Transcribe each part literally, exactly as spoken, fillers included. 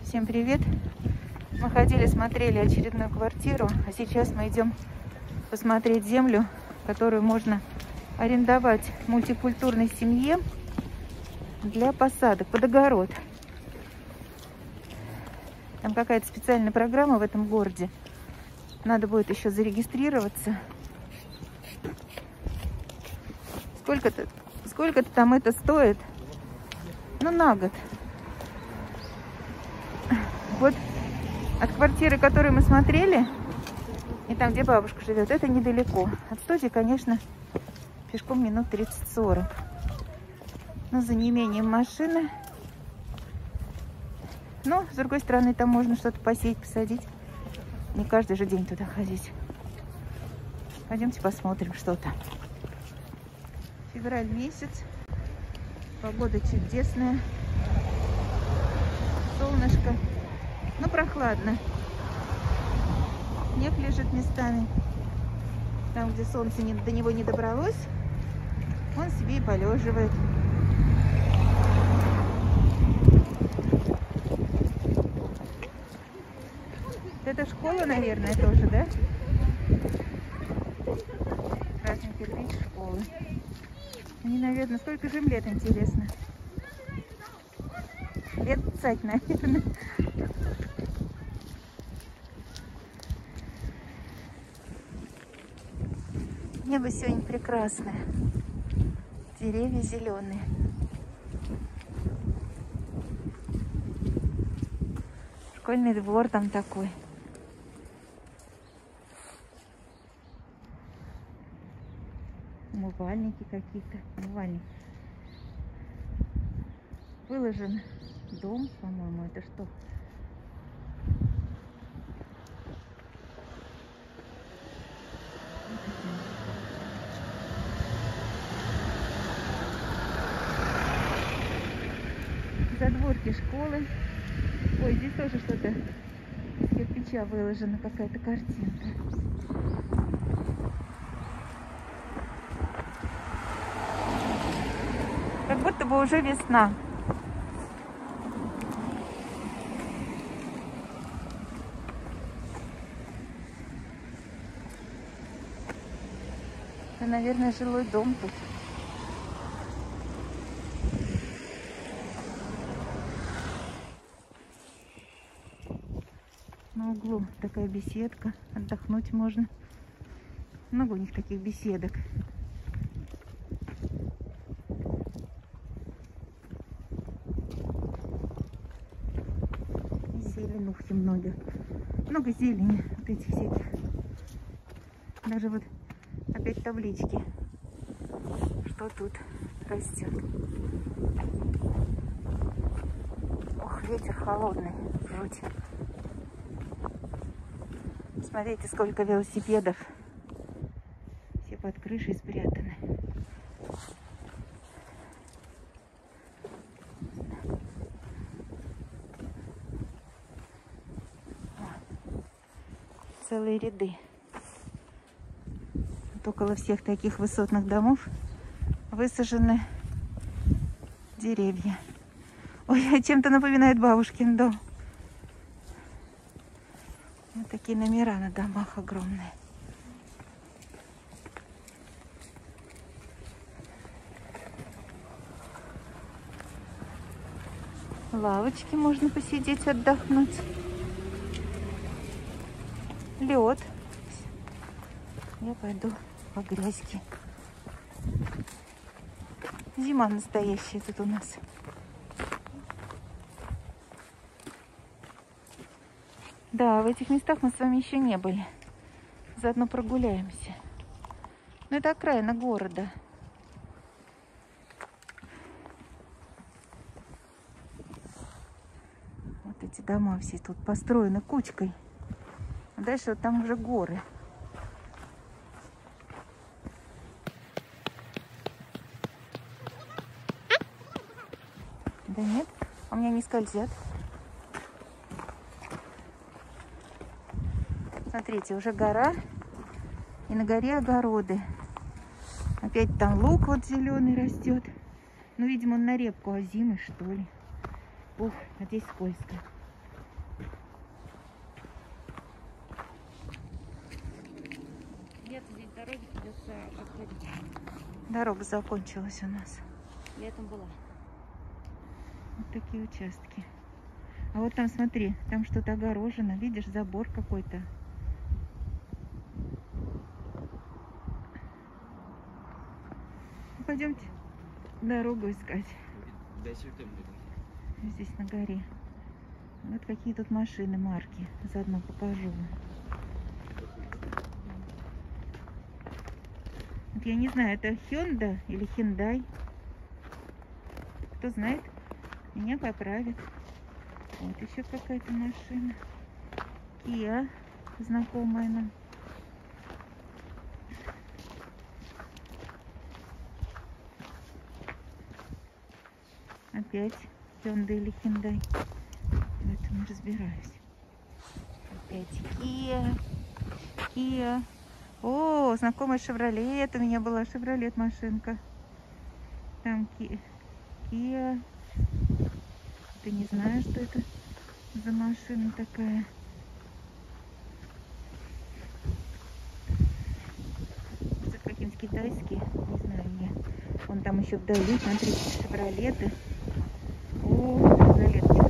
Всем привет! Мы ходили, смотрели очередную квартиру, а сейчас мы идем посмотреть землю, которую можно арендовать мультикультурной семье для посадок под огород. Там какая-то специальная программа в этом городе. Надо будет еще зарегистрироваться. Сколько-то, сколько-то там это стоит? Ну, на год. Вот от квартиры, которую мы смотрели, и там, где бабушка живет, это недалеко. От студии, конечно, пешком минут тридцать-сорок. Но за неимением машины. Но, с другой стороны, там можно что-то посеять, посадить. Не каждый же день туда ходить. Пойдемте посмотрим, что там. Февраль месяц. Погода чудесная. Солнышко. Но прохладно. Снег лежит местами. Там, где солнце не, до него не добралось, он себе и полеживает. Это школа, наверное, тоже, да? Красный кирпич школы. Они, наверное, сколько же им лет, интересно? Лет пятьдесят, наверное. Небо сегодня прекрасное. Деревья зеленые. Школьный двор там такой. Умывальники какие-то. Умывальники. Выложен дом, по-моему, это что? Задворки школы. Ой, здесь тоже что-то из кирпича выложена, какая-то картинка. Как будто бы уже весна. Это, наверное, жилой дом тут. На углу такая беседка, отдохнуть можно. Много у них таких беседок. И зеленухи много. Много зелени, вот этих всяких. Даже вот опять таблички, что тут растет. Ох, ветер холодный, жуть. Смотрите, сколько велосипедов. Все под крышей спрятаны. Целые ряды. Вот около всех таких высотных домов высажены деревья. Ой, чем-то напоминает бабушкин дом. Вот такие номера на домах огромные. Лавочки можно посидеть, отдохнуть. Лед. Я пойду по грязьке. Зима настоящая тут у нас. Да, в этих местах мы с вами еще не были. Заодно прогуляемся. Но это окраина города. Вот эти дома все тут построены кучкой. А дальше вот там уже горы. Да нет, у меня не скользят. Смотрите, уже гора, и на горе огороды. Опять там лук вот зеленый растет. Ну, видимо, он на репку озимый, что ли. Ух, а здесь скользко. дороге придется обходить. Дорога закончилась у нас. Летом была. Вот такие участки. А вот там, смотри, там что-то огорожено. Видишь, забор какой-то. Пойдемте дорогу искать. Здесь на горе. Вот какие тут машины, марки. Заодно покажу вам. Вот я не знаю, это Hyundai или Hyundai. Кто знает, меня поправит. Вот еще какая-то машина. Kia, знакомая нам. Опять Hyundai или Hyundai. В этом не разбираюсь. Опять Kia. Kia. О, знакомая Chevrolet. У меня была Chevrolet машинка. Там Kia. Ты не знаешь, что это за машина такая. Что-то какие-нибудь китайские. Не знаю я. Вон там еще вдали, смотрите, Chevrolet. О, Chevrolet.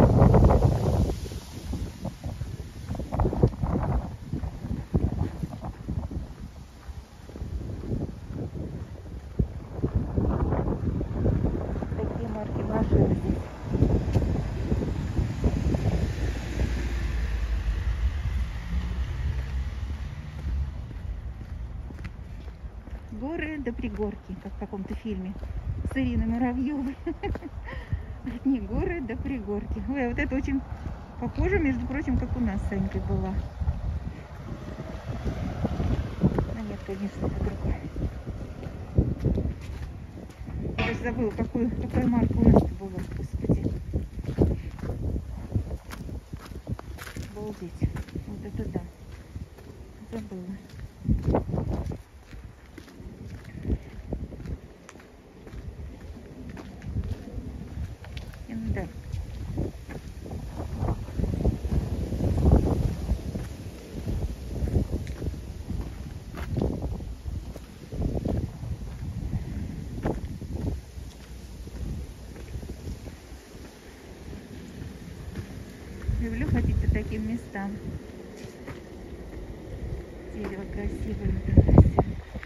Горы до пригорки, как в каком-то фильме с Ириной Муравьевой. Одни горы до пригорки. Ой, а вот это очень похоже, между прочим, как у нас с Санькой была. А нет, конечно, это другое. Я даже забыла, какую, какая марка у нас была, господи. Обалдеть. Вот это да. Забыла. Да. Люблю ходить по таким местам. Дерево красивое. Вот это все.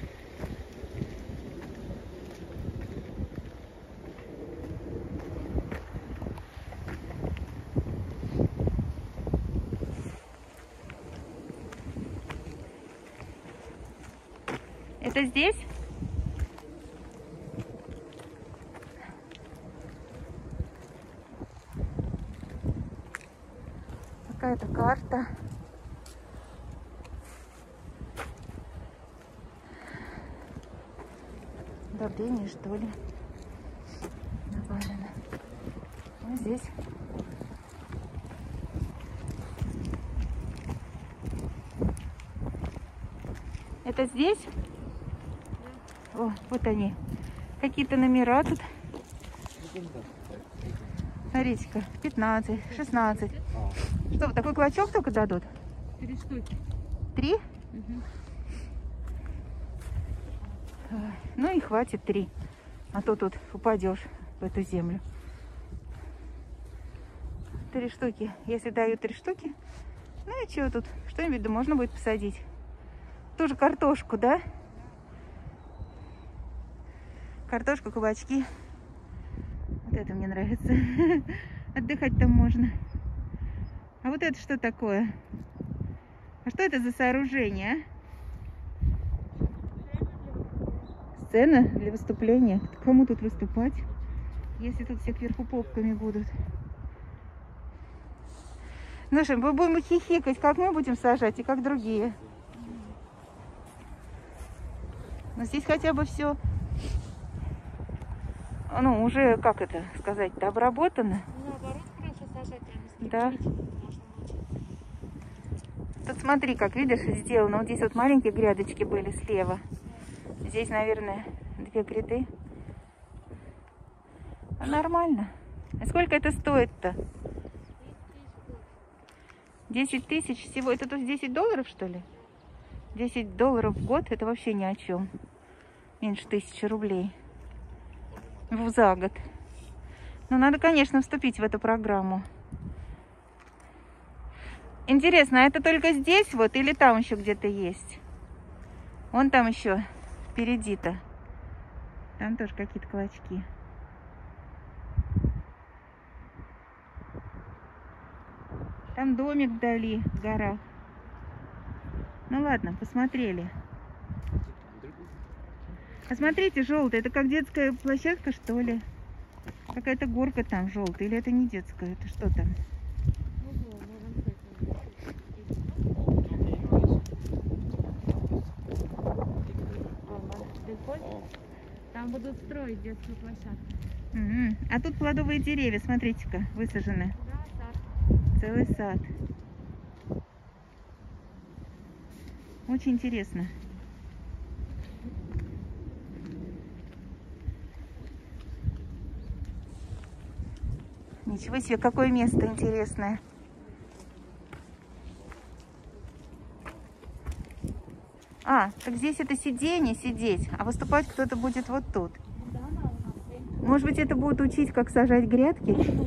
Это здесь? Какая-то карта. Давление, что ли? Добавлено. Вот здесь. Это здесь? О, вот они. Какие-то номера тут. Смотрите-ка, пятнадцать, шестнадцать. Что, вот такой клочок только дадут? Три штуки. Три? Угу. Ну и хватит три. А то тут упадешь в эту землю. Три штуки. Если дают три штуки, ну и что тут? Что-нибудь да можно будет посадить. Тоже картошку, да? Картошку, кабачки. Вот это мне нравится. Отдыхать там можно. А вот это что такое? А что это за сооружение? Сцена для выступления. Кому тут выступать, если тут все кверху попками будут? Ну что, мы будем хихикать, как мы будем сажать и как другие. Но здесь хотя бы все, ну, уже, как это сказать-то, обработано. Наоборот, хорошо сажать, а не да. Тут смотри, как, видишь, сделано. Вот здесь вот маленькие грядочки были слева. Здесь, наверное, две гряды. А нормально. А сколько это стоит-то? десять тысяч всего. Это тут десять долларов, что ли? десять долларов в год — это вообще ни о чем. Меньше тысячи рублей за год. Но надо, конечно, вступить в эту программу. Интересно, а это только здесь вот или там еще где-то есть? Вон там еще впереди-то. Там тоже какие-то клочки. Там домик вдали, в горах. Ну ладно, посмотрели. А смотрите, желтая, это как детская площадка, что ли? Какая-то горка там желтая, или это не детская, это что там? Там будут строить детскую площадку. Угу. А тут плодовые деревья, смотрите-ка, высажены. Да, сад. Целый сад. Очень интересно. Ничего себе, какое место интересное. А, так здесь это сиденье, сидеть, а выступать кто-то будет вот тут. Может быть, это будут учить, как сажать грядки?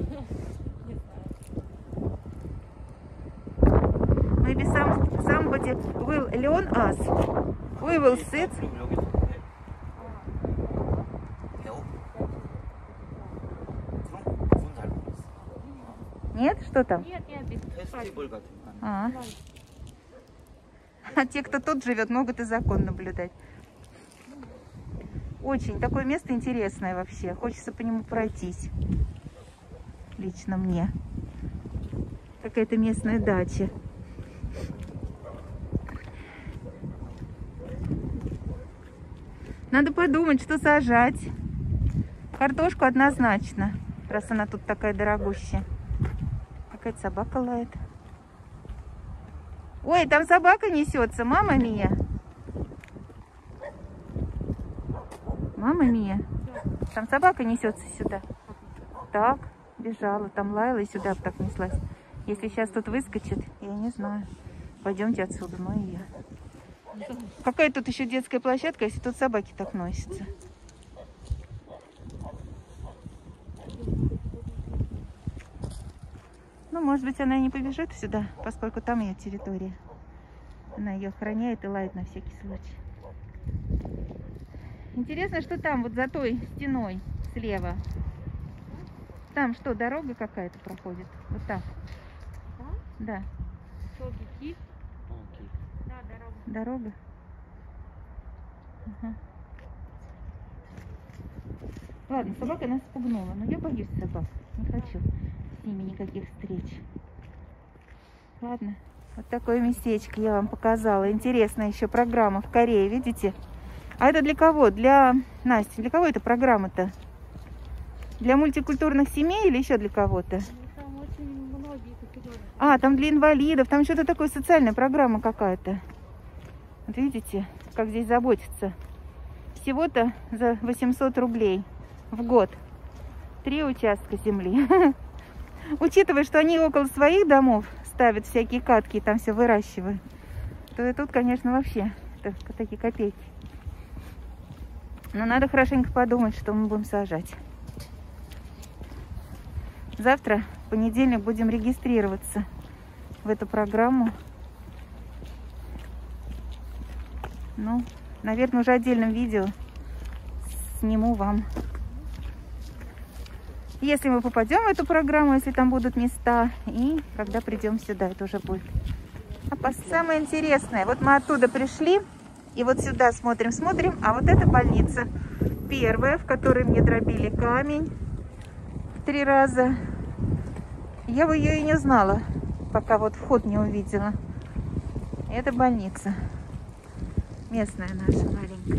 Maybe some, somebody will learn us. We will sit. Нет? Что там? Нет, нет, без А. А те, кто тут живет, могут и закон наблюдать. Очень такое место интересное вообще. Хочется по нему пройтись. Лично мне. Какая-то местная дача. Надо подумать, что сажать. Картошку однозначно, раз она тут такая дорогущая. Какая-то собака лает. Ой, там собака несется, мама Мия. Мама Мия. Там собака несется сюда. Так, бежала, там лаяла и сюда так неслась. Если сейчас тут выскочит, я не знаю. Пойдемте отсюда, ну и я. Какая тут еще детская площадка, если тут собаки так носятся? Ну, может быть, она и не побежит сюда, поскольку там ее территория. Она ее охраняет и лает на всякий случай. Интересно, что там, вот за той стеной слева. Там что, дорога какая-то проходит? Вот так. Да. Да, дорога. Дорога? Ага. Ладно, собака нас спугнула, но я боюсь собак. Не хочу с ними никаких встреч. Ладно, вот такое местечко я вам показала. Интересная еще программа в Корее, видите? А это для кого? Для Насти. Для кого эта программа-то? Для мультикультурных семей или еще для кого-то? Там очень многие категории. А, там для инвалидов. Там что-то такое, социальная программа какая-то. Вот видите, как здесь заботятся. Всего-то за восемьсот рублей в год. Три участка земли. Учитывая, что они около своих домов ставят всякие катки и там все выращивают, то и тут, конечно, вообще это такие копейки. Но надо хорошенько подумать, что мы будем сажать. Завтра, в понедельник, будем регистрироваться в эту программу. Ну, наверное, уже отдельным видео сниму вам. Если мы попадем в эту программу, если там будут места, и когда придем сюда, это уже будет. А самое интересное, вот мы оттуда пришли, и вот сюда смотрим, смотрим, а вот эта больница первая, в которой мне дробили камень в три раза. Я бы ее и не знала, пока вот вход не увидела. Это больница. Местная наша маленькая.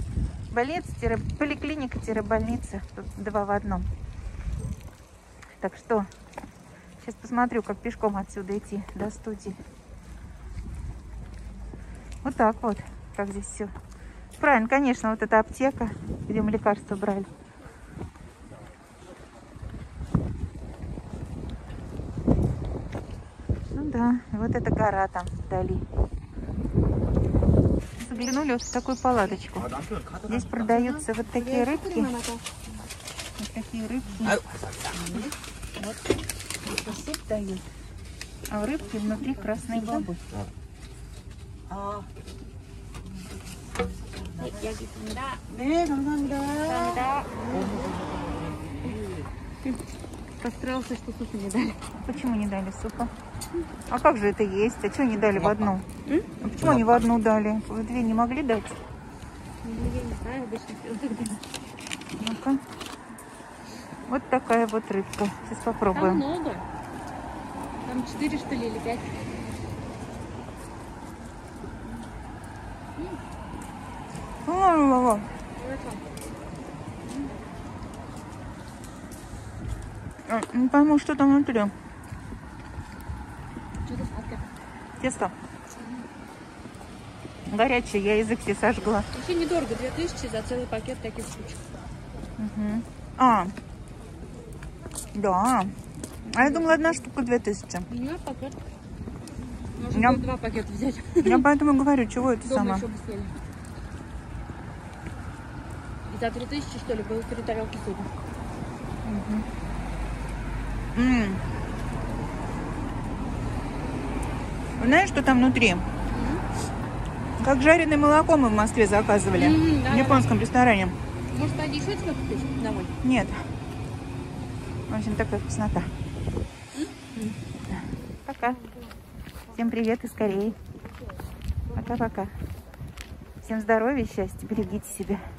Больница-поликлиника-больница. Тут два в одном. Так что, сейчас посмотрю, как пешком отсюда идти до студии. Вот так вот, как здесь все. Правильно, конечно, вот эта аптека, где мы лекарства брали. Ну да, вот эта гора там вдали. заглянули вот в такую палаточку. Здесь продаются вот такие рыбки. Вот такие рыбки. Вот. Это суп дают. А в рыбке внутри красные бобы. 네, 감사합니다. Расстроился, что супа не дали. Почему не дали супа? А как же это есть? А что не дали в одну? А почему они в одну дали? В две не могли дать? Ну, я не знаю, обычно всегда. Ну-ка. Вот такая вот рыбка. Сейчас Там попробуем. много. Там четыре, что ли, или пять. О-о-о. А, Не пойму, что там внутри. Что-то сладкое. Тесто. Горячее, я язык себе сожгла. Вообще недорого, две тысячи за целый пакет таких штучек. Угу. А, да. А я думала, одна штука две тысячи. У нее пакет. Можно Я- было два пакета взять. Я поэтому говорю, чего это Дома самое. еще бы съели. И за три тысячи, что ли, было три тарелки супа. М. Знаешь, что там внутри? Как жареное молоко мы в Москве заказывали. М, да, В да, японском ресторане. Может, пойди еще тебе купить домой? Нет. В общем, такая вкуснота. Пока. Всем привет из Кореи. Пока-пока. Всем здоровья, счастья, берегите себя.